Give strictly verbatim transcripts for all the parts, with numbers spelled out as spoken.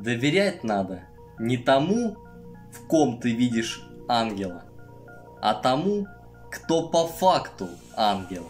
Доверять надо не тому, в ком ты видишь ангела, а тому, кто по факту ангел.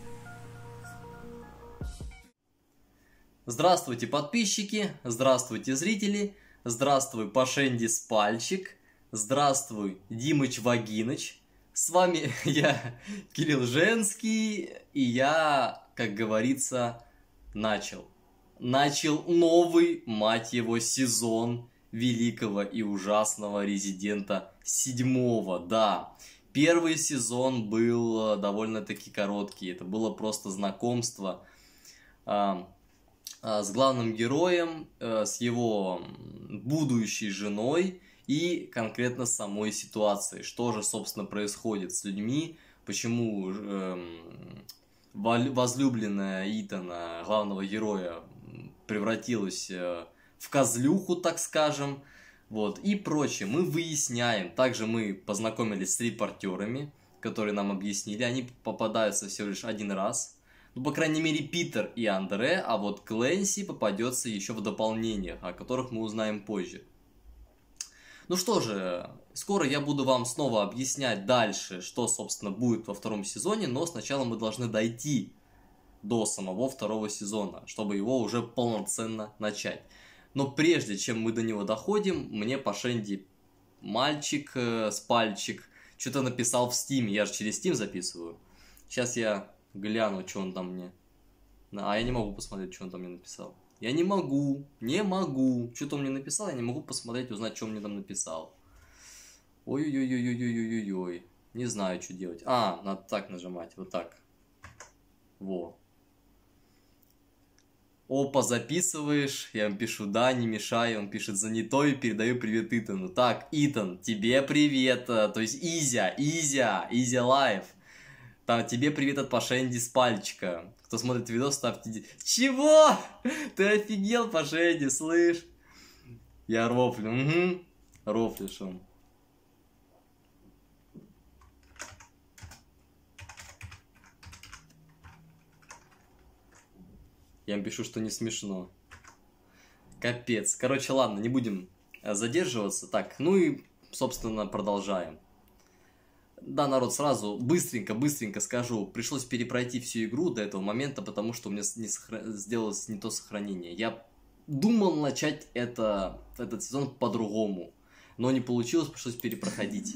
Здравствуйте, подписчики, здравствуйте, зрители, здравствуй, Пашенди Спальчик, здравствуй, Димыч Вагиныч. С вами я, Кирилл Женский, и я, как говорится, начал. Начал новый, мать его, сезон великого и ужасного Резидента седьмого, да. Первый сезон был довольно-таки короткий, это было просто знакомство а, а, с главным героем, а, с его будущей женой и конкретно с самой ситуацией. Что же, собственно, происходит с людьми, почему э, возлюбленная Итана, главного героя, превратилась э, в козлюху, так скажем. Вот, и прочее. Мы выясняем. Также мы познакомились с репортерами, которые нам объяснили. Они попадаются всего лишь один раз. Ну, по крайней мере, Питер и Андре, а вот Клэнси попадется еще в дополнениях, о которых мы узнаем позже. Ну что же, скоро я буду вам снова объяснять дальше, что, собственно, будет во втором сезоне, но сначала мы должны дойти до самого второго сезона, чтобы его уже полноценно начать. Но прежде чем мы до него доходим, мне Пашенди мальчик, э, спальчик, что-то написал в Стиме. Я же через Steam записываю. Сейчас я гляну, что он там мне... А я не могу посмотреть, что он там мне написал. Я не могу, не могу. Что-то он мне написал, я не могу посмотреть, узнать, что он мне там написал. Ой-ой-ой-ой-ой-ой-ой-ой. Не знаю, что делать. А, надо так нажимать, вот так. Во. Опа, записываешь, я ему пишу, да, не мешай, он пишет, занятой, передаю привет Итану. Так, Итан, тебе привет, то есть Изя, Изя, Изя Лайф. Там, тебе привет от Пашенди Спальчика. Кто смотрит видос, ставьте... Чего? Ты офигел, Пашенди, слышь? Я рофлю, угу, рофлишь он. Я им пишу, что не смешно. Капец. Короче, ладно, не будем задерживаться. Так, ну и, собственно, продолжаем. Да, народ, сразу быстренько-быстренько скажу. Пришлось перепройти всю игру до этого момента, потому что у меня не сохра... сделалось не то сохранение. Я думал начать это, этот сезон по-другому, но не получилось, пришлось перепроходить.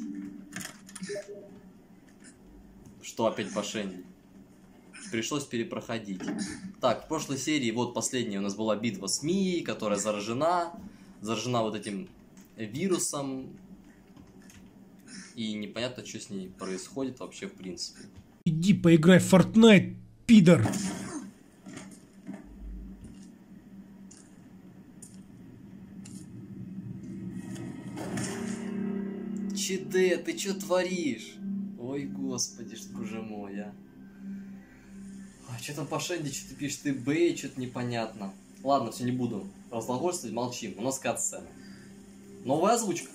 Что опять Пашенди? Пришлось перепроходить. Так, в прошлой серии, вот последняя у нас была битва с Мией, которая заражена. Заражена вот этим вирусом. И непонятно, что с ней происходит вообще в принципе. Иди поиграй в Fortnite, пидор! Чиде, ты что творишь? Ой, господи, что боже мой, а. Что там Пашенди, что ты пишешь, ты Б, что-то непонятно. Ладно, все, не буду разглагольствовать, молчим. У нас кат-сцена. Новая озвучка.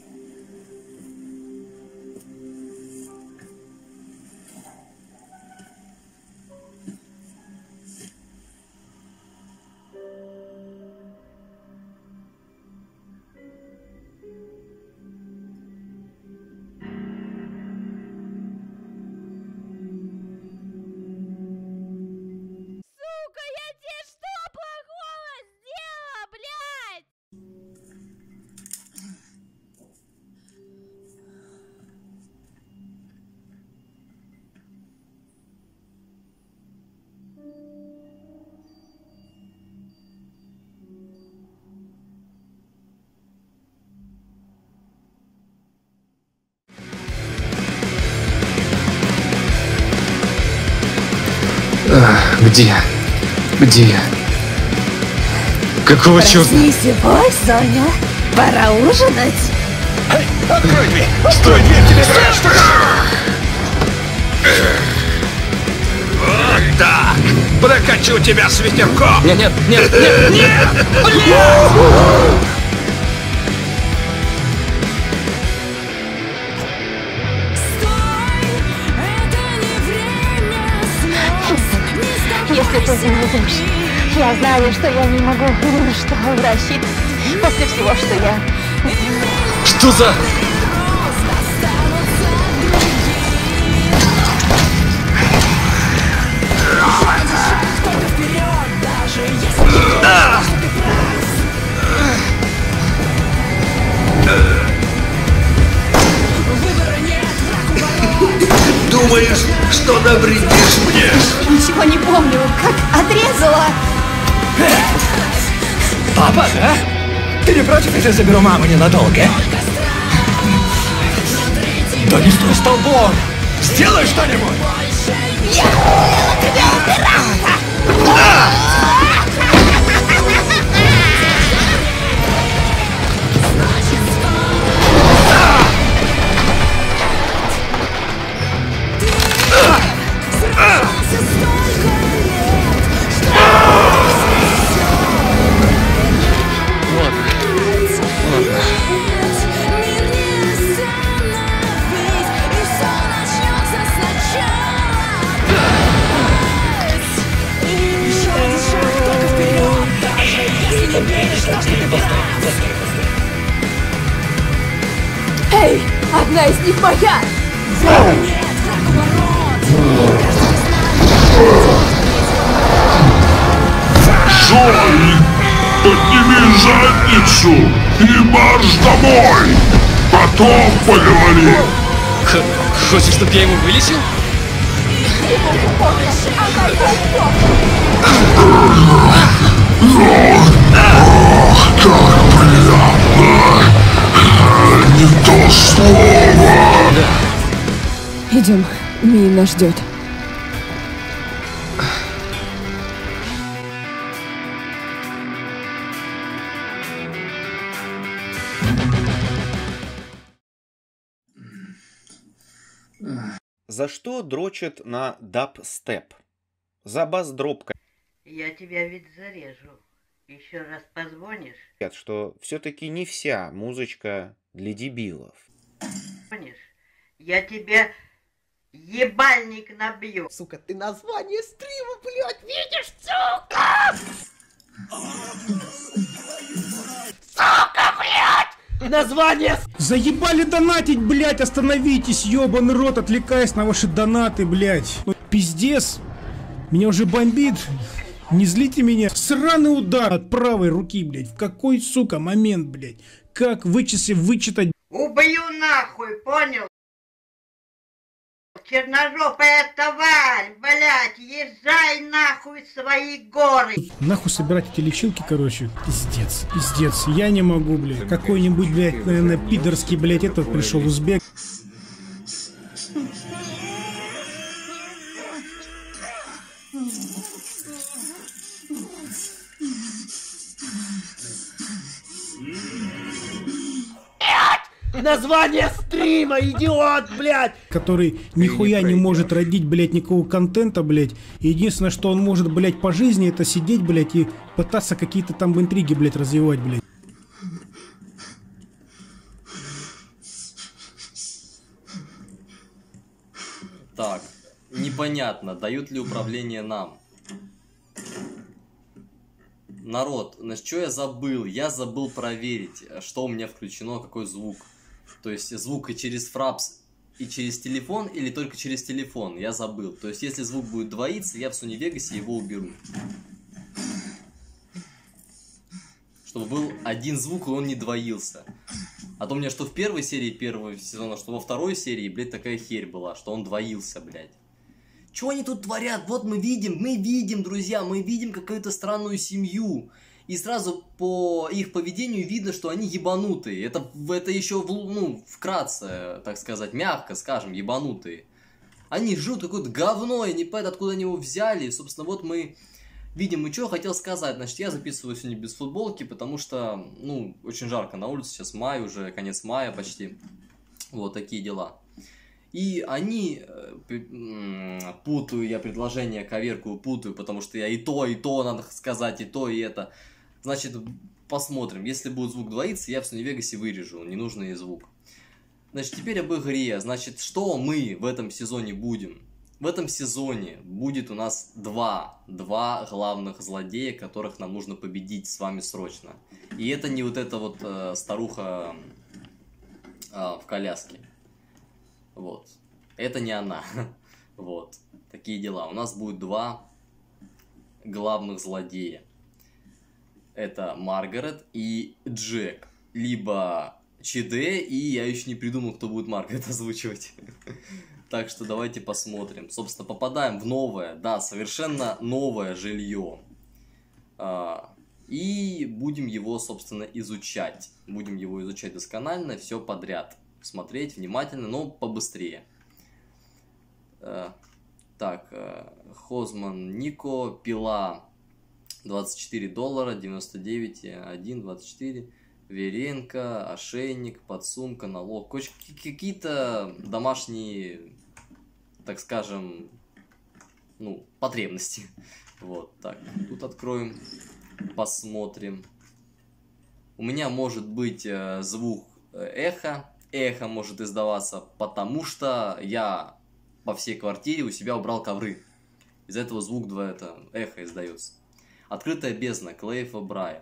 Где? Где я? Какого черта? Проснись, бой, Соня. Пора ужинать. Эй, открой дверь! Стой, дверь, тебе страшно! Вот так! Прокачу тебя с ветерком! Нет, нет, нет, нет, нет! Нет! Если ты не уйдешь, я знаю, что я не могу ни на что рассчитывать. После всего, что я... Что за... Думаешь, что навредишь мне? Ничего не помню, как отрезала. Папа, да? Ты не против, если я заберу маму ненадолго? Да не стой столбом! Сделай что-нибудь! Я умела тебя убираться! Эй, одна из них моя! Джой, подними задницу и марш домой! Потом поговорим! Х хочешь, чтобы я его вылечил? Ох, как приятно! Не то слово! Идем, Мия нас ждет. За что дрочат на дабстеп? За бас-дроп. Я тебя ведь зарежу. Еще раз позвонишь? Что все-таки не вся музычка для дебилов. Позвонишь? Я тебе ебальник набью. Сука, ты название стрима, блядь, видишь, сука! Сука, блядь! Название... Заебали донатить, блядь, остановитесь, ёбаный рот, отвлекаясь на ваши донаты, блядь. Ну, пиздец, меня уже бомбит. Не злите меня. Сраный удар от правой руки, блядь. В какой, сука, момент, блядь? Как вычислить, вычитать? Убью нахуй, понял? Черножопая тварь, блядь, езжай нахуй в свои горы. Нахуй собирать эти лечилки, короче. Пиздец, пиздец. Я не могу, блядь. Какой-нибудь, блядь, наверное, пидорский, блядь, этот пришел узбек. Название стрима, идиот, блядь! Который нихуя не может родить, блядь, никакого контента, блядь. Единственное, что он может, блядь, по жизни, это сидеть, блядь, и пытаться какие-то там интриги, блядь, развивать, блядь. Так, непонятно, дают ли управление нам. Народ, на что я забыл? Я забыл проверить, что у меня включено, какой звук. То есть звук и через фрапс, и через телефон, или только через телефон, я забыл. То есть если звук будет двоиться, я в Sony Vegas его уберу. Чтобы был один звук, и он не двоился. А то у меня что в первой серии первого сезона, что во второй серии, блядь, такая херь была, что он двоился, блядь. Чего они тут творят? Вот мы видим, мы видим, друзья, мы видим какую-то странную семью. И сразу по их поведению видно, что они ебанутые. Это, это еще, ну, вкратце, так сказать, мягко скажем, ебанутые. Они жрут какое-то говно, и не понятно, откуда они его взяли. И, собственно, вот мы видим, и что я хотел сказать. Значит, я записываю сегодня без футболки, потому что, ну, очень жарко на улице. Сейчас май уже, конец мая почти. Вот такие дела. И они, путаю я предложение, коверкую, путаю, потому что я и то, и то надо сказать, и то, и это. Значит, посмотрим. Если будет звук двоиться, я в Sony Vegas вырежу ненужный звук. Значит, теперь об игре. Значит, что мы в этом сезоне будем? в этом сезоне будет у нас два, два главных злодея, которых нам нужно победить с вами срочно. И это не вот эта вот э, старуха э, в коляске. Вот. Это не она. Вот. Такие дела. У нас будет два главных злодея. Это Маргарет и Джек. Либо ЧД, и я еще не придумал, кто будет Маргарет озвучивать. Так что давайте посмотрим. Собственно, попадаем в новое, да, совершенно новое жилье. И будем его, собственно, изучать. Будем его изучать досконально, все подряд. Смотреть внимательно, но побыстрее. Так, Хозман Нико, пила двадцать четыре доллара, девяносто девять, один, двадцать четыре. Веренко, ошейник, подсумка, налог. Какие-то домашние, так скажем, ну, потребности. Вот, так, тут откроем, посмотрим. У меня может быть э, звук эхо. Эхо может издаваться, потому что я по всей квартире у себя убрал ковры. Из-за этого звук два это эхо издается. Открытая бездна, Клейф О'Брайен.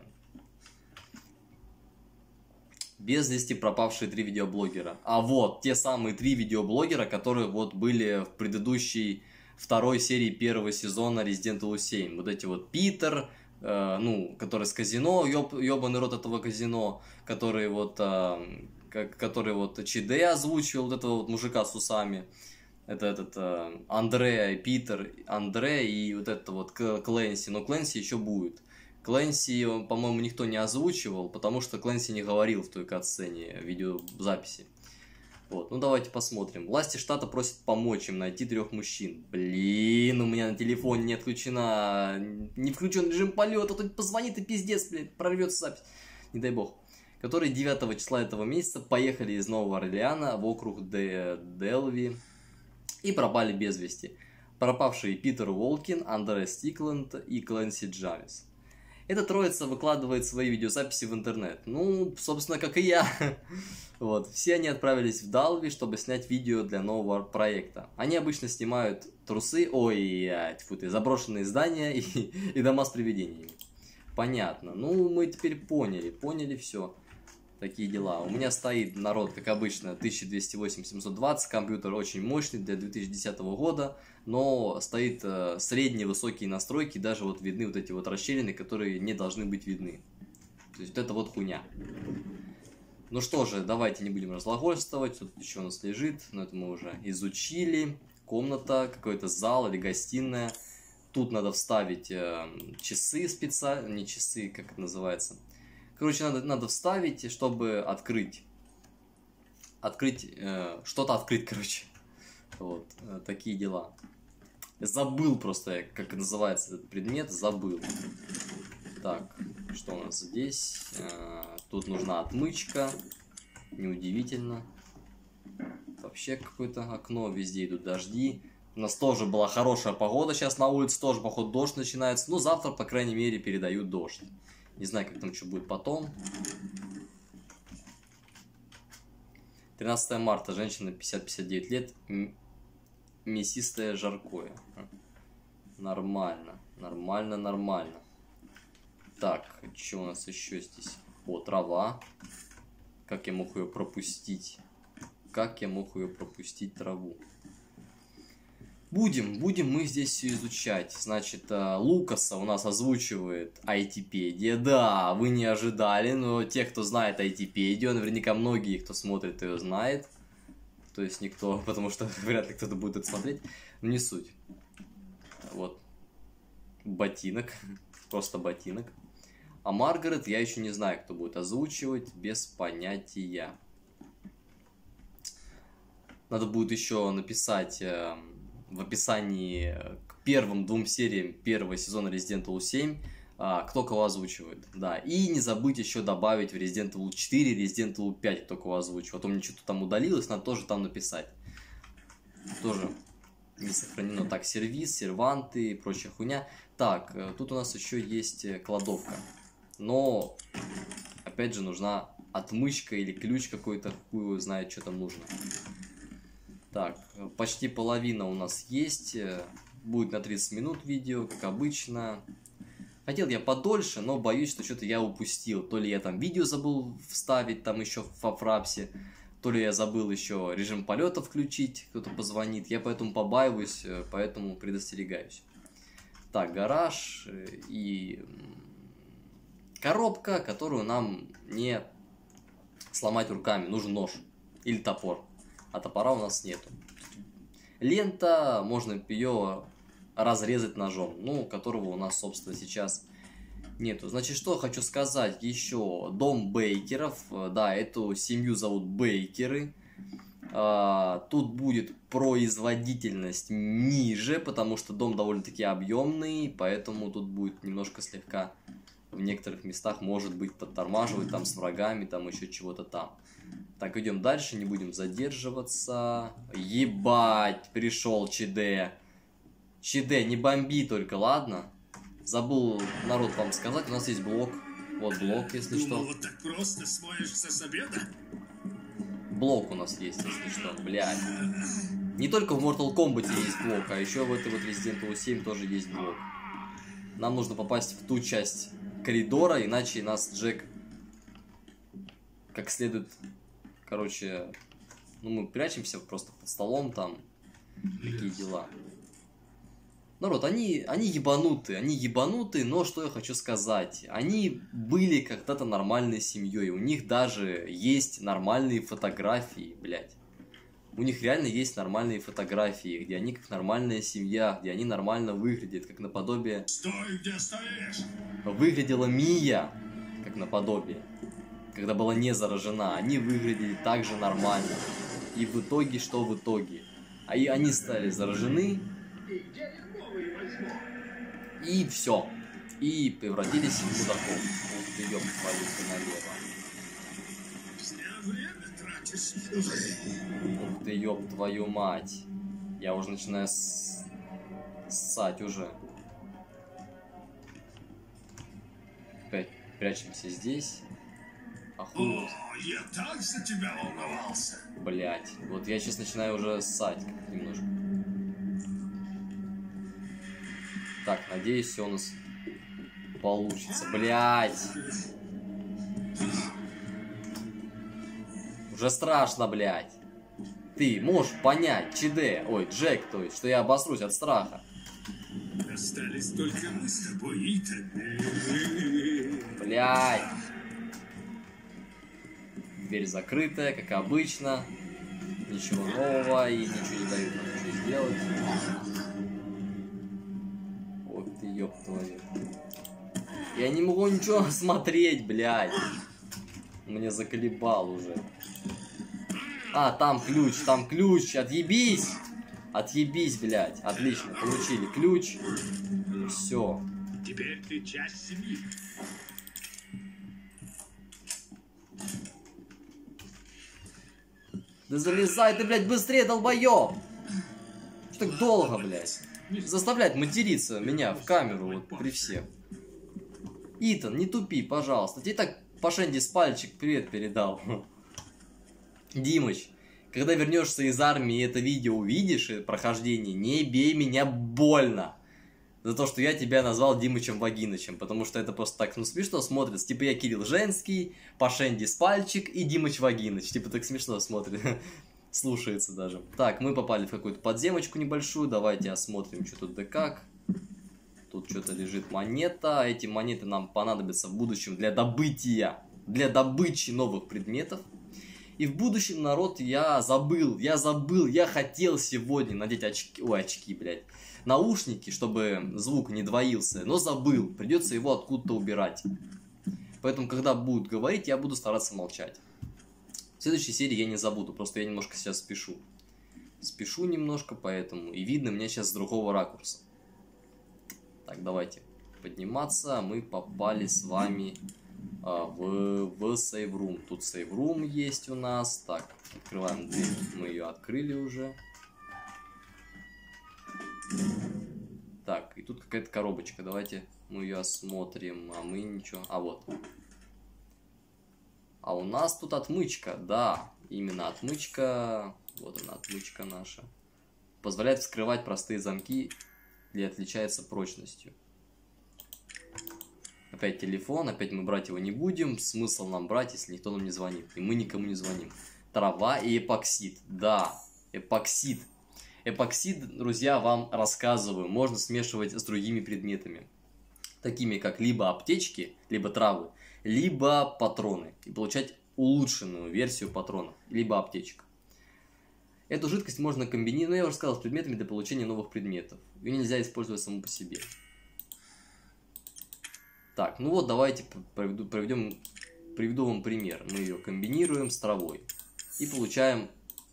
Без вести пропавшие три видеоблогера. А вот, те самые три видеоблогера, которые вот были в предыдущей второй серии первого сезона Resident Evil семь. Вот эти вот Питер, э, ну, который с казино, ёб, ёбаный рот этого казино, который вот, э, который вот ЧД озвучивал, вот этого вот мужика с усами. Это этот э, Андре, Питер, Андре и вот это вот Клэнси. Но Клэнси еще будет. Клэнси, по-моему, никто не озвучивал, потому что Клэнси не говорил в той кат-сцене видеозаписи. Вот, ну давайте посмотрим. Власти штата просят помочь им найти трех мужчин. Блин, у меня на телефоне не отключена, не включен режим полета, тут позвонит и пиздец, блядь, прорвется запись. Не дай бог. Которые девятого числа этого месяца поехали из Нового Орлеана в округ Де Делви и пропали без вести. Пропавшие Питер Уолкин, Андре Стикленд и Клэнси Джамис. Эта троица выкладывает свои видеозаписи в интернет. Ну, собственно, как и я. Вот. Все они отправились в Далви, чтобы снять видео для нового проекта. Они обычно снимают трусы, ой, тьфу ты, заброшенные здания и, и дома с привидениями. Понятно. Ну, мы теперь поняли. Поняли все. Такие дела. У меня стоит народ, как обычно, тысяча двести восемь семьсот двадцать. Компьютер очень мощный для две тысячи десятого года. Но стоит э, средние высокие настройки. Даже вот видны вот эти вот расщелины, которые не должны быть видны. То есть вот это вот хуйня. Ну что же, давайте не будем разглагольствовать. Тут еще у нас лежит. Но это мы уже изучили. Комната, какой-то зал или гостиная. Тут надо вставить э, часы специально. Не часы, как это называется. Короче, надо, надо вставить, чтобы открыть. Открыть, э, что-то открыть, короче. Вот, э, такие дела. Забыл просто, как называется этот предмет, забыл. Так, что у нас здесь? Э, тут нужна отмычка. Неудивительно. Вообще какое-то окно, везде идут дожди. У нас тоже была хорошая погода, сейчас на улице тоже, походу, дождь начинается. Ну, завтра, по крайней мере, передают дождь. Не знаю, как там что будет потом. тринадцатое марта. Женщина пятьдесят — пятьдесят девять лет. Мясистое жаркое. Нормально. Нормально, нормально. Так, что у нас еще здесь? О, трава. Как я мог ее пропустить? Как я мог ее пропустить, траву? Будем, будем мы здесь все изучать. Значит, Лукаса у нас озвучивает Айтипедия. Да, вы не ожидали, но те, кто знает Айтипедию, наверняка многие, кто смотрит ее, знает. То есть никто, потому что вряд ли кто-то будет это смотреть. Но не суть. Вот. Ботинок. Просто ботинок. А Маргарет я еще не знаю, кто будет озвучивать. Без понятия. Надо будет еще написать в описании к первым двум сериям первого сезона Resident Evil семь, кто кого озвучивает. Да, и не забыть еще добавить в Resident Evil четыре, Resident Evil пять, кто кого озвучивает. А то мне что-то там удалилось, надо тоже там написать. Тоже не сохранено. Так, сервис, серванты и прочая хуйня. Так, тут у нас еще есть кладовка. Но, опять же, нужна отмычка или ключ какой-то, хуй знает, что там нужно. Так, почти половина у нас есть. Будет на тридцать минут видео, как обычно. Хотел я подольше, но боюсь, что что-то я упустил. То ли я там видео забыл вставить, там еще во фрапсе, то ли я забыл еще режим полета включить, кто-то позвонит. Я поэтому побаиваюсь, поэтому предостерегаюсь. Так, гараж и коробка, которую нам не сломать руками. Нужен нож или топор. А топора у нас нету. Лента, можно ее разрезать ножом, ну, которого у нас, собственно, сейчас нету. Значит, что хочу сказать еще. Дом Бейкеров. Да, эту семью зовут Бейкеры. А, тут будет производительность ниже, потому что дом довольно-таки объемный, поэтому тут будет немножко слегка в некоторых местах, может быть, подтормаживать там с врагами, там еще чего-то там. Так, идем дальше, не будем задерживаться. Ебать, пришел ЧД. ЧД, не бомби только, ладно? Забыл, народ, вам сказать, у нас есть блок. Вот блок, если что. Вот так просто смоешься с обеда? Блок у нас есть, если что, блядь. Не только в Mortal Kombat есть блок, а еще в этой вот Resident Evil семь тоже есть блок. Нам нужно попасть в ту часть коридора, иначе нас Джек как следует, короче, ну мы прячемся просто под столом там, такие дела. Народ, они, они ебанутые, они ебанутые, но что я хочу сказать, они были когда-то нормальной семьей, у них даже есть нормальные фотографии, блядь. У них реально есть нормальные фотографии, где они как нормальная семья, где они нормально выглядят, как наподобие... Стой, где стоишь! Выглядела Мия, как наподобие, когда была не заражена. Они выглядели так же нормально. И в итоге, что в итоге? А и они стали заражены. И все. И превратились в мудаков. Ух ты, ёб твою налево. Ух ты, ёб твою мать. Я уже начинаю с... ссать уже. Опять прячемся здесь. Охуеть. О, я так за тебя волновался. Блять. Вот я сейчас начинаю уже ссать немножко. Так, надеюсь, все у нас получится. Блять. Уже страшно, блядь. Ты можешь понять, ЧД, ой, Джек, то есть, что я обосрусь от страха. Остались только мы с тобой, Итан. Блядь. Дверь закрытая, как обычно. Ничего нового и ничего не дают нам ничего сделать. Вот ты, ёб твою. Я не могу ничего смотреть, блядь. Мне заколебал уже. А, там ключ, там ключ, отъебись! Отъебись, блядь. Отлично, получили ключ. Все. Теперь ты часть семьи. Да залезай ты, блядь, быстрее, долбоёб! Что так долго, блядь? Заставлять материться меня в камеру вот при всех. Итан, не тупи, пожалуйста. Тебе так Пашенди с пальчик привет передал. Димыч, когда вернешься из армии и это видео увидишь, и прохождение, не бей меня больно. За то, что я тебя назвал Димычем Вагинычем. Потому что это просто так, ну, смешно смотрится. Типа я Кирилл Женский, Пашенди с пальчик и Димыч Вагиныч. Типа так смешно смотрит. Слушается даже. Так, мы попали в какую-то подземочку небольшую. Давайте осмотрим, что тут да как. Тут что-то лежит монета. Эти монеты нам понадобятся в будущем для добытия, для добычи новых предметов. И в будущем, народ, я забыл, я забыл, я хотел сегодня надеть очки, ой, очки, блядь, наушники, чтобы звук не двоился, но забыл, придется его откуда-то убирать. Поэтому, когда будут говорить, я буду стараться молчать. В следующей серии я не забуду, просто я немножко сейчас спешу. Спешу немножко, поэтому, и видно меня сейчас с другого ракурса. Так, давайте подниматься, мы попали с вами... В, в сейв рум. Тут сейв рум есть у нас. Так, открываем дверь. Мы ее открыли уже. Так, и тут какая-то коробочка. Давайте мы ее осмотрим. А мы ничего. А вот. А у нас тут отмычка. Да, именно отмычка. Вот она, отмычка наша. Позволяет вскрывать простые замки и отличается прочностью. Опять телефон, опять мы брать его не будем. Смысл нам брать, если никто нам не звонит. И мы никому не звоним. Трава и эпоксид. Да, эпоксид. Эпоксид, друзья, вам рассказываю, можно смешивать с другими предметами. Такими как либо аптечки, либо травы, либо патроны. И получать улучшенную версию патронов, либо аптечек. Эту жидкость можно комбинировать, ну, я уже сказал, с предметами для получения новых предметов. Ее нельзя использовать саму по себе. Так, ну вот давайте проведу, проведем, приведу вам пример. Мы ее комбинируем с травой и получаем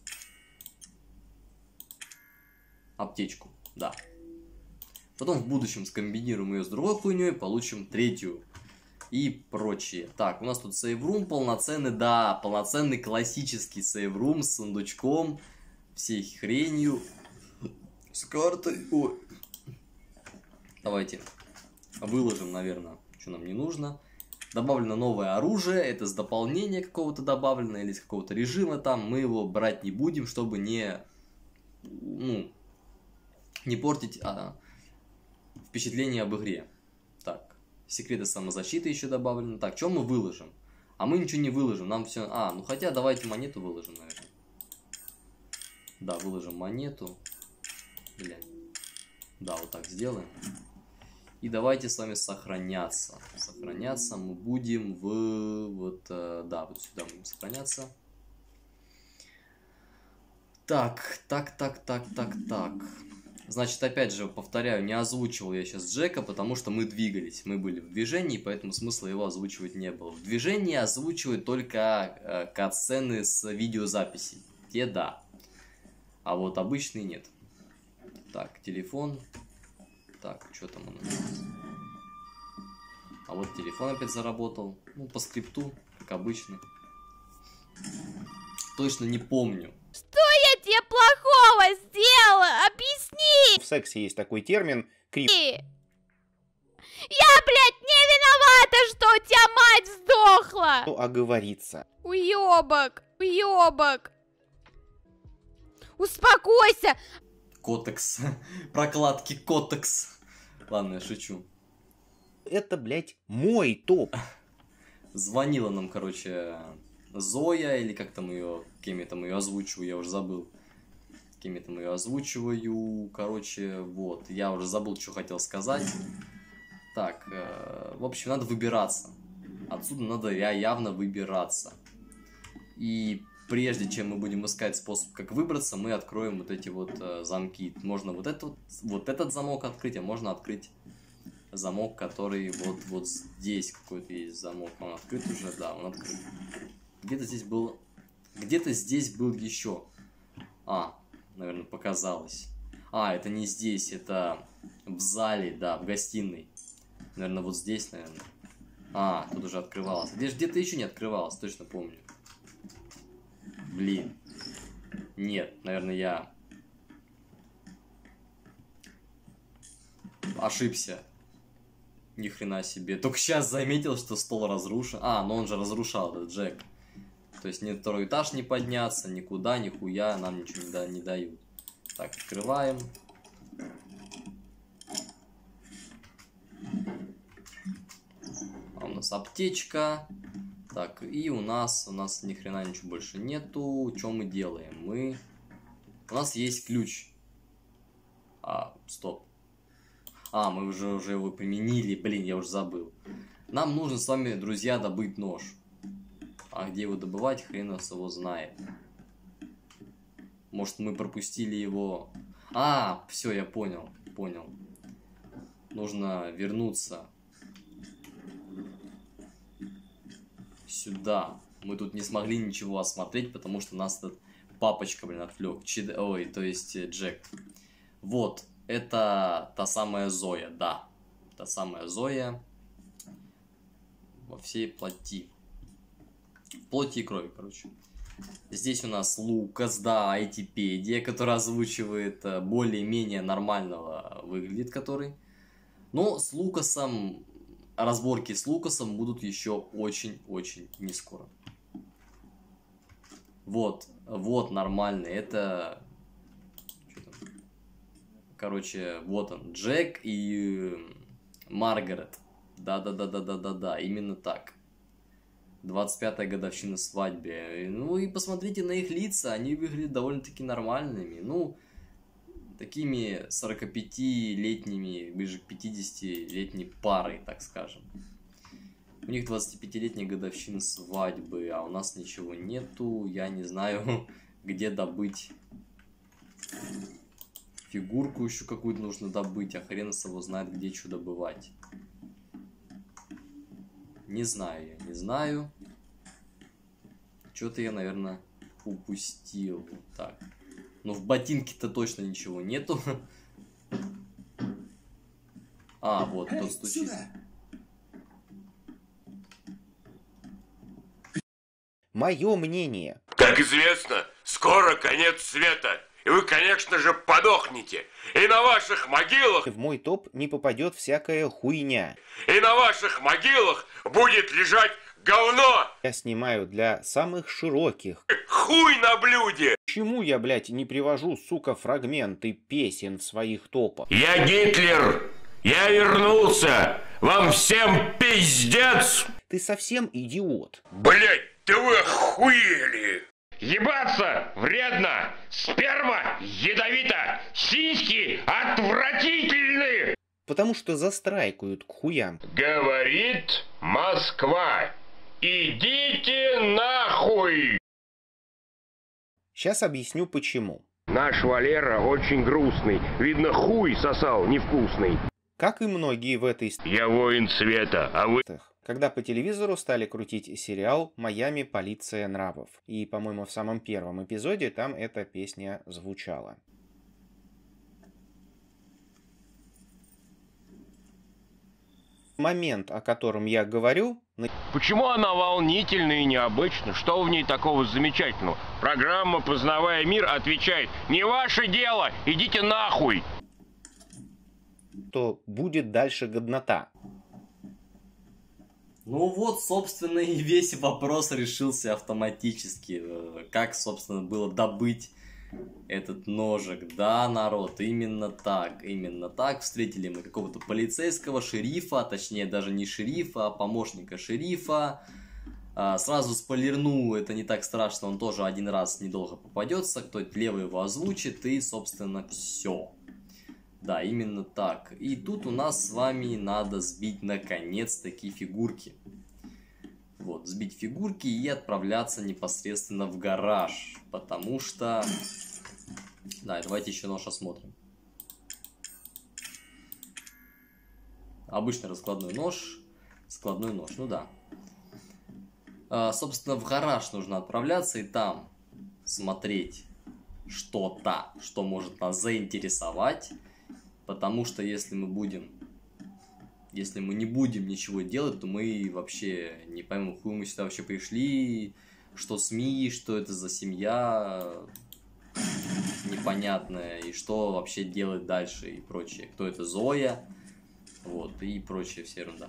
аптечку, да. Потом в будущем скомбинируем ее с другой хуйней, получим третью и прочее. Так, у нас тут сейврум полноценный, да, полноценный классический сейврум с сундучком, всей хренью, с картой. Ой. Давайте выложим, наверное, что нам не нужно. Добавлено новое оружие, это с дополнения какого-то добавлено или с какого-то режима там. Мы его брать не будем, чтобы не, ну, не портить а, впечатление об игре. Так, секреты самозащиты еще добавлены. Так, что мы выложим? А мы ничего не выложим, нам все... А, ну хотя давайте монету выложим, наверное. Да, выложим монету. Блядь. Да, вот так сделаем. И давайте с вами сохраняться. Сохраняться мы будем в... Вот, э, да, вот сюда будем сохраняться. Так, так, так, так, так, так. Значит, опять же, повторяю, не озвучивал я сейчас Джека, потому что мы двигались. Мы были в движении, поэтому смысла его озвучивать не было. В движении озвучивают только э, катсцены с видеозаписей. Те да. А вот обычные нет. Так, телефон. Так, что там у нас? А вот телефон опять заработал. Ну, по скрипту, как обычно. Точно не помню. Что я тебе плохого сделала? Объясни! В сексе есть такой термин крип. Я, блядь, не виновата, что у тебя мать сдохла! Ну, оговориться. Уёбок, уёбок. Успокойся! Котекс. Прокладки Котекс. Ладно, я шучу. Это, блядь, мой топ. Звонила нам, короче, Зоя, или как там ее, кем я там ее озвучиваю, я уже забыл. Кем я там ее озвучиваю, короче, вот. Я уже забыл, что хотел сказать. Так, э, в общем, надо выбираться. Отсюда надо явно выбираться. И прежде чем мы будем искать способ, как выбраться, мы откроем вот эти вот э, замки. Можно вот, этот, вот этот замок открыть, а можно открыть замок, который вот, вот здесь какой-то есть замок. Он открыт уже? Да, он открыт. Где-то здесь был... Где-то здесь был еще. А, наверное, показалось. А, это не здесь, это в зале, да, в гостиной. Наверное, вот здесь, наверное. А, тут уже открывалось. Здесь где-то еще не открывалось, точно помню. Блин. Нет, наверное, я ошибся. Ни хрена себе. Только сейчас заметил, что стол разрушен. А, но он же разрушал, этот Джек. То есть ни второй этаж не подняться, никуда, нихуя нам ничего не, да, не дают. Так, открываем. А у нас аптечка. Так, и у нас, у нас ни хрена ничего больше нету. Что мы делаем? Мы... У нас есть ключ. А, стоп. А, мы уже, уже его применили. Блин, я уже забыл. Нам нужно с вами, друзья, добыть нож. А где его добывать, хрен нас его знает. Может, мы пропустили его... А, все, я понял, понял. Нужно вернуться сюда. Мы тут не смогли ничего осмотреть, потому что нас этот папочка, блин, отвлек. Чид... Ой, то есть Джек. Вот, это та самая Зоя, да. Та самая Зоя во всей плоти. В плоти и крови, короче. Здесь у нас Лукас, да, айтипедия, которая озвучивает более-менее нормального выглядит, который. Но с Лукасом, разборки с Лукасом будут еще очень-очень не скоро. Вот, Вот, нормальный. Это... Короче, вот он. Джек и Маргарет. Да-да-да-да-да-да-да. Именно так. двадцать пятая годовщина свадьбы. Ну и посмотрите на их лица. Они выглядят довольно-таки нормальными. Ну, такими сорокапятилетними, ближе к пятидесятилетней парой, так скажем. У них двадцатипятилетняя годовщина свадьбы, а у нас ничего нету. Я не знаю, где добыть фигурку еще какую-то нужно добыть, а хрен с его знает, где что добывать. Не знаю я, не знаю. Что-то я, наверное, упустил. Так. Ну, в ботинке-то точно ничего нету. А, вот, кто стучит. Мое мнение. Как известно, скоро конец света. И вы, конечно же, подохнете. И на ваших могилах... В мой топ не попадет всякая хуйня. И на ваших могилах будет лежать говно. Я снимаю для самых широких. Хуй на блюде. Почему я, блядь, не привожу, сука, фрагменты песен в своих топах? Я Гитлер. Я вернулся. Вам всем пиздец. Ты совсем идиот. Блядь, да вы охуели. Ебаться вредно, сперма ядовита, сиськи отвратительны. Потому что застрайкают к хуям. Говорит Москва. Идите нахуй. Сейчас объясню почему. Наш Валера очень грустный. Видно, хуй сосал невкусный. Как и многие в этой стране. Я воин света, а вы... Когда по телевизору стали крутить сериал «Майами. Полиция нравов». И, по-моему, в самом первом эпизоде там эта песня звучала. Момент, о котором я говорю... Почему она волнительна и необычна? Что в ней такого замечательного? Программа «Познавая мир» отвечает: не ваше дело, идите нахуй! То будет дальше годнота. Ну вот, собственно, и весь вопрос решился автоматически. Как, собственно, было добыть этот ножик. Да, народ, именно так, именно так. Встретили мы какого-то полицейского, шерифа, точнее, даже не шерифа, а помощника шерифа. Сразу спойлерну, это не так страшно, он тоже один раз недолго попадется, кто-то левый его озвучит, и, собственно, все. Да, именно так. И тут у нас с вами надо сбить наконец-таки фигурки. Вот, сбить фигурки и отправляться непосредственно в гараж. Потому что... Да, давайте еще нож осмотрим. Обычный раскладной нож. Складной нож, ну да. А, собственно, в гараж нужно отправляться и там смотреть что-то, что может нас заинтересовать. Потому что если мы будем, если мы не будем ничего делать, то мы вообще не поймем, хуй мы сюда вообще пришли, что СМИ, что это за семья непонятная, и что вообще делать дальше и прочее. Кто это Зоя, вот, и прочее, вся ерунда.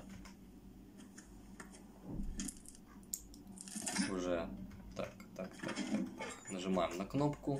Уже так, так, так, так, так. Нажимаем на кнопку,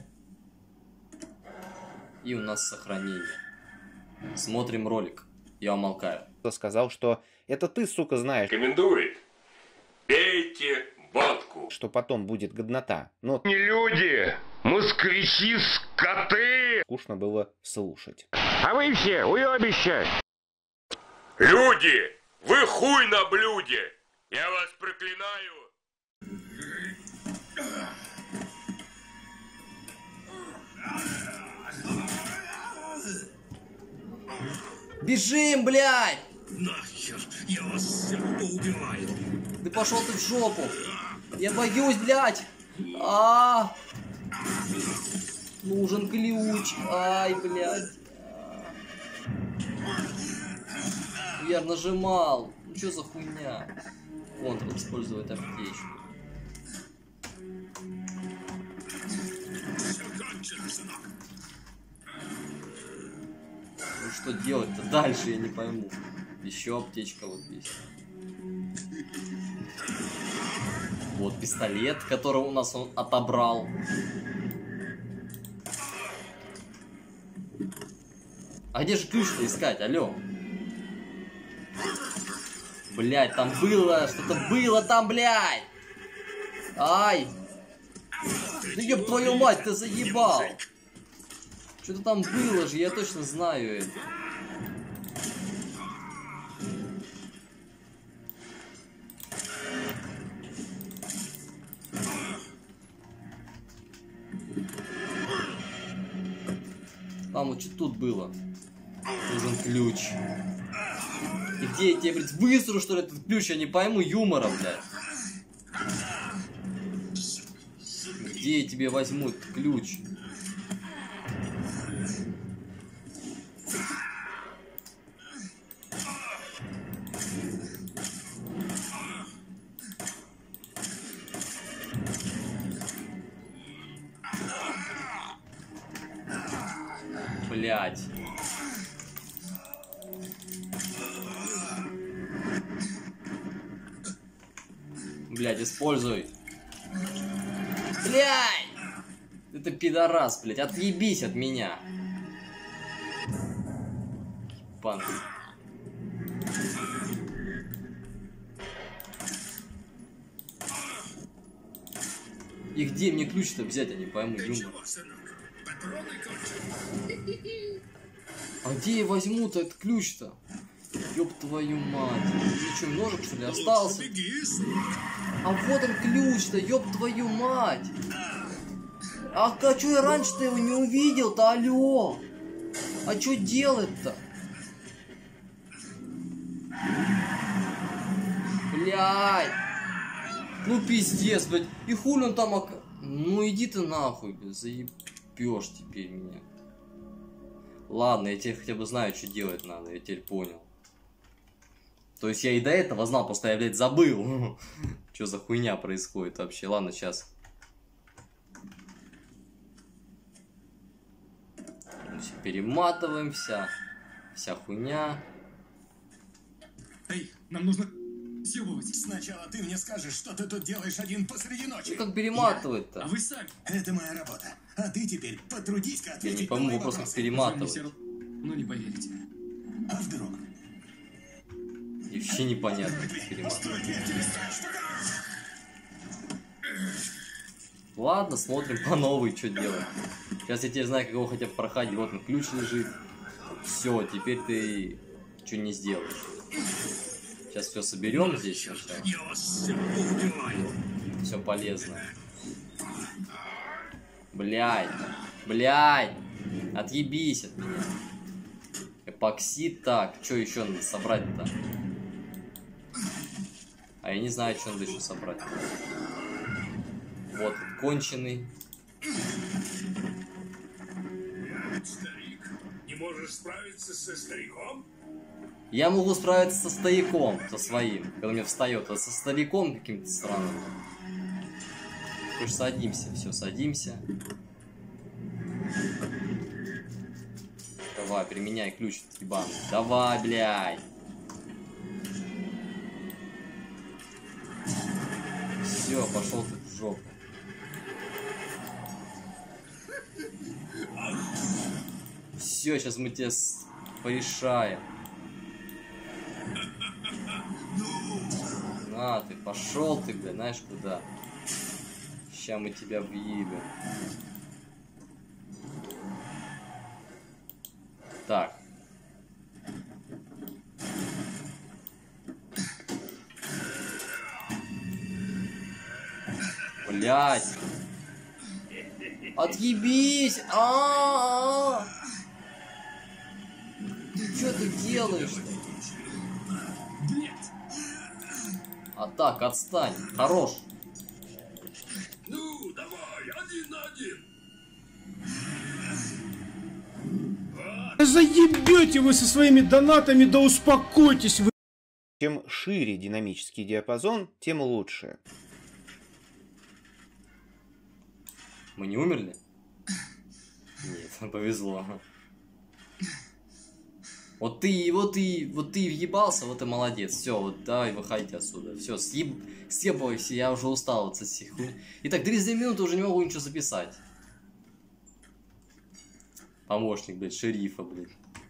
и у нас сохранение. Смотрим ролик. Я умолкаю. Кто сказал, что это ты, сука, знаешь. Рекомендует. Пейте водку. Что потом будет годнота. Но... Не люди, москвичи, скоты. Скучно было слушать. А вы все уебища. Люди, вы хуй на блюде. Я вас проклинаю. Бежим, блядь! Нахер, я вас всех поубиваю. Да пошел ты в жопу! Я боюсь, блядь! А, -а, -а! Нужен ключ! Ай, блядь! Я нажимал! Ну что за хуйня? Ctrl использовать аптечку. Ну что делать-то дальше, я не пойму. Еще аптечка вот здесь. Вот пистолет, который у нас он отобрал. А где же ключ-то искать, алло? Блядь, там было, что-то было там, блядь! Ай! Да ёб твою мать, ты заебал! Что-то там было же, я точно знаю это. Там вот что тут было? Нужен ключ. И где я тебе, блядь, высру, что ли, этот ключ? Я не пойму юмора, блядь. Где я тебе возьму этот ключ? Блядь. Блядь, используй. Блядь! Это пидорас, блядь. Отъебись от меня. Пан. И где мне ключ-то взять, я не пойму, юмор. А где я возьму-то этот ключ-то? Ёб твою мать. Ну что, ножик, что ли, остался? А вот он ключ-то, ёб твою мать. А, а чё я раньше-то его не увидел-то, алло? А чё делать-то? Блядь. Ну пиздец, блядь. И хули он там... Ок... Ну иди ты нахуй, блядь, заебёшь теперь меня. Ладно, я теперь хотя бы знаю, что делать надо, я теперь понял. То есть я и до этого знал, просто я, блядь, забыл. Что за хуйня происходит вообще? Ладно, сейчас. Перематываем, вся, вся хуйня. Эй, нам нужно съебывать. Сначала ты мне скажешь, что ты тут делаешь один посреди ночи. Ну как перематывать-то? А вы сами. Это моя работа. А ты теперь потрудись-ка ответить. Я не пойму вопрос, как перематывать. Ну не поверите. А вдруг? И вообще непонятно, как перематывать. Ладно, смотрим по новой, что делать. Сейчас я теперь знаю, как его хотя бы проходить. Вот он, ключ лежит. Все, теперь ты что не сделаешь. Сейчас все соберем здесь сначала. Все полезно. Блядь. Блядь. Отъебись от меня. Эпоксид. Так, что еще надо собрать-то? А я не знаю, что надо еще собрать. Вот, конченый. Старик, не можешь справиться со стариком? Я могу справиться со стояком, со своим, когда мне встает, а со стариком каким-то странным. Хоть садимся, все, садимся. Давай, применяй ключ, ебаный. Давай, блядь. Все, пошел ты в жопу. Все, сейчас мы тебя порешаем. На ты, пошел ты, блядь, знаешь куда? Сейчас мы тебя въебем. Так. Блядь. Отъебись! А-а-а! Что ты делаешь-то? А так, отстань. Хорош. Ну, давай, один на один. Заебете вы со своими донатами, да успокойтесь вы. Чем шире динамический диапазон, тем лучше. Мы не умерли? Нет, повезло. Вот ты, вот ты, вот ты въебался, вот и молодец. Все, вот давай выходите отсюда. Все, съеб... съебывайся, я уже устал от этих хуй. Итак, тридцать две минуты, уже не могу ничего записать. Помощник, блядь, шерифа, блядь.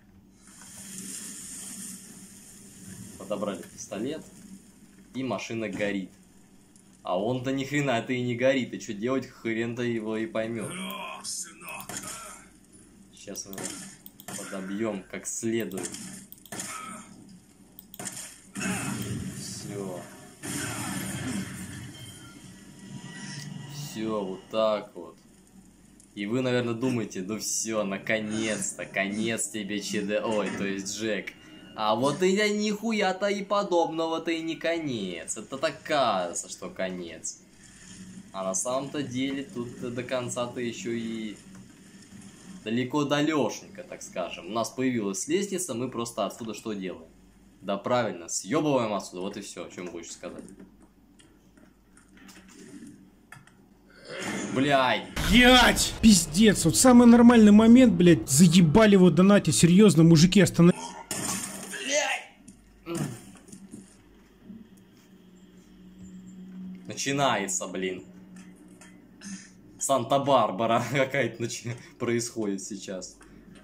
Подобрали пистолет. И машина горит. А он-то ни хрена это и не горит. И что делать, хрен-то его и поймет. Сейчас мы подобьем как следует. Все. Все, вот так вот. И вы, наверное, думаете, ну все, наконец-то, конец тебе, ЧД... Ой, то есть Джек. А вот и нихуя-то и подобного-то и не конец. Это так кажется, что конец. А на самом-то деле тут до конца-то еще и далеко-далешенько, так скажем. У нас появилась лестница, мы просто отсюда что делаем? Да правильно, съебываем отсюда, вот и все, о чем хочешь сказать. Блядь. Блядь! Пиздец, вот самый нормальный момент, блядь, заебали его донати, серьезно, мужики, остановились. Начинается, блин. Санта-Барбара какая-то начи... происходит сейчас.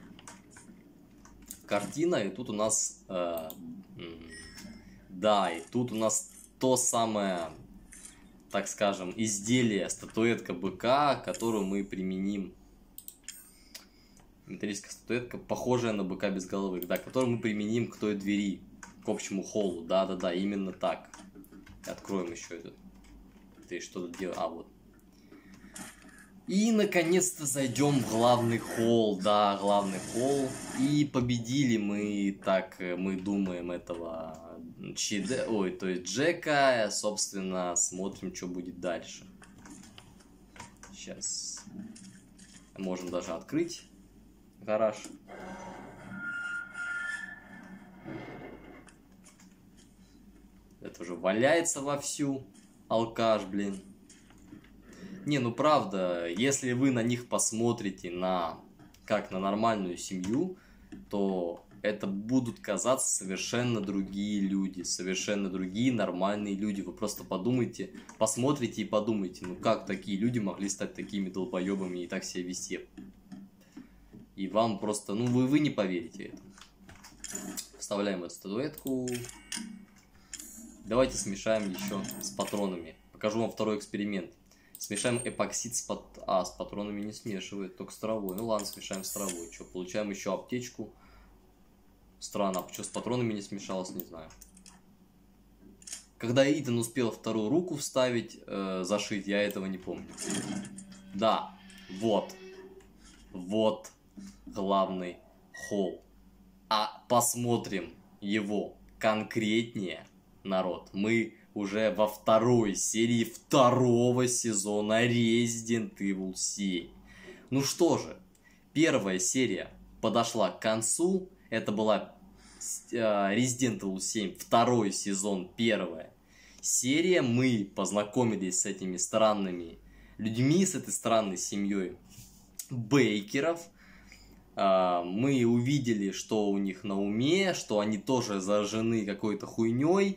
Картина, и тут у нас... Э, да, и тут у нас то самое, так скажем, изделие, статуэтка быка, которую мы применим. Металлическая статуэтка, похожая на быка без головы, да, которую мы применим к той двери, к общему холлу. Да-да-да, именно так. Откроем еще этот. Ты что тут делаешь? А, вот. И, наконец-то, зайдем в главный холл. Да, главный холл. И победили мы, так, мы думаем, этого ЧД... Ой, то есть Джека. Собственно, смотрим, что будет дальше. Сейчас. Можем даже открыть гараж. Это уже валяется вовсю. Алкаш, блин. Не, ну правда, если вы на них посмотрите на как на нормальную семью, то это будут казаться совершенно другие люди, совершенно другие нормальные люди. Вы просто подумайте, посмотрите и подумайте, ну как такие люди могли стать такими долбоебами и так себя вести. И вам просто, ну вы, вы не поверите этому. Вставляем эту статуэтку. Давайте смешаем еще с патронами. Покажу вам второй эксперимент. Смешаем эпоксид с пат... А, с патронами не смешивает, только с травой. Ну ладно, смешаем с травой. Что, получаем еще аптечку. Странно, а что с патронами не смешалось, не знаю. Когда Итан успел вторую руку вставить, э, зашить, я этого не помню. Да, вот. Вот главный холл. А посмотрим его конкретнее, народ. Мы уже во второй серии второго сезона Resident Evil семь. Ну что же, первая серия подошла к концу. Это была э, Resident Evil семь, второй сезон, первая серия. Мы познакомились с этими странными людьми, с этой странной семьей Бейкеров. Э, мы увидели, что у них на уме, что они тоже заражены какой-то хуйней,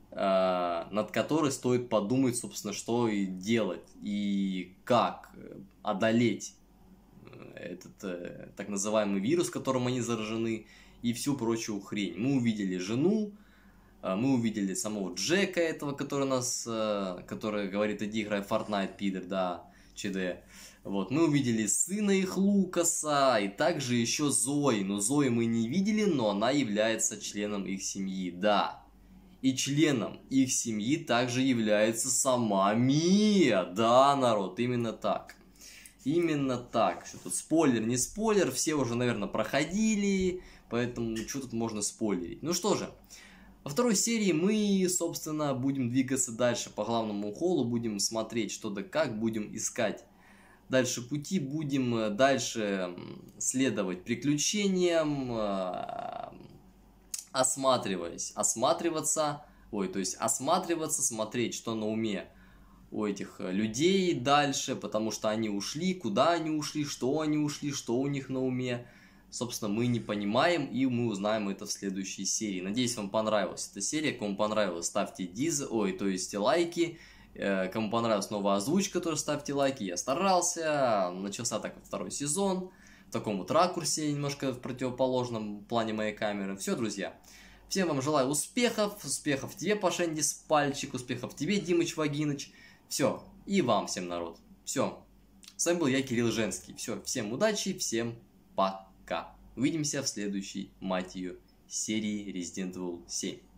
над которой стоит подумать, собственно, что и делать, и как одолеть этот э, так называемый вирус, которым они заражены, и всю прочую хрень. Мы увидели жену, э, мы увидели самого Джека этого, который нас, э, который говорит: иди играй в Fortnite, пидор, да, ЧД. Вот, мы увидели сына их Лукаса, и также еще Зои. Но Зои мы не видели, но она является членом их семьи, да. И членом их семьи также является сама Мия. Да, народ, именно так. Именно так. Что тут спойлер, не спойлер, все уже, наверное, проходили, поэтому что тут можно спойлерить. Ну что же, во второй серии мы, собственно, будем двигаться дальше по главному холлу, будем смотреть что да как, будем искать дальше пути, будем дальше следовать приключениям, осматриваясь, осматриваться, ой, то есть осматриваться, смотреть, что на уме у этих людей дальше, потому что они ушли, куда они ушли, что они ушли, что у них на уме. собственно, мы не понимаем, и мы узнаем это в следующей серии. Надеюсь, вам понравилась эта серия. Кому понравилось, ставьте диз, ой, то есть лайки. Кому понравилась новая озвучка, тоже ставьте лайки. Я старался. Начался так второй сезон. В таком вот ракурсе, немножко в противоположном плане моей камеры. Все, друзья. Всем вам желаю успехов. Успехов тебе, Пашендис Пальчик. Успехов тебе, Димыч Вагиныч. Все. И вам всем, народ. Все. С вами был я, Кирилл Женский. Все. Всем удачи, всем пока. Увидимся в следующей, мать ее, серии Resident Evil семь.